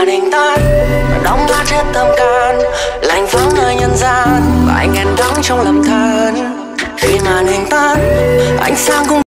màn hình tắt và đóng bát hết tâm can, lạnh vắng nơi nhân gian và anh nghẹn đắng trong lầm than. Khi màn hình tắt ánh sáng cũng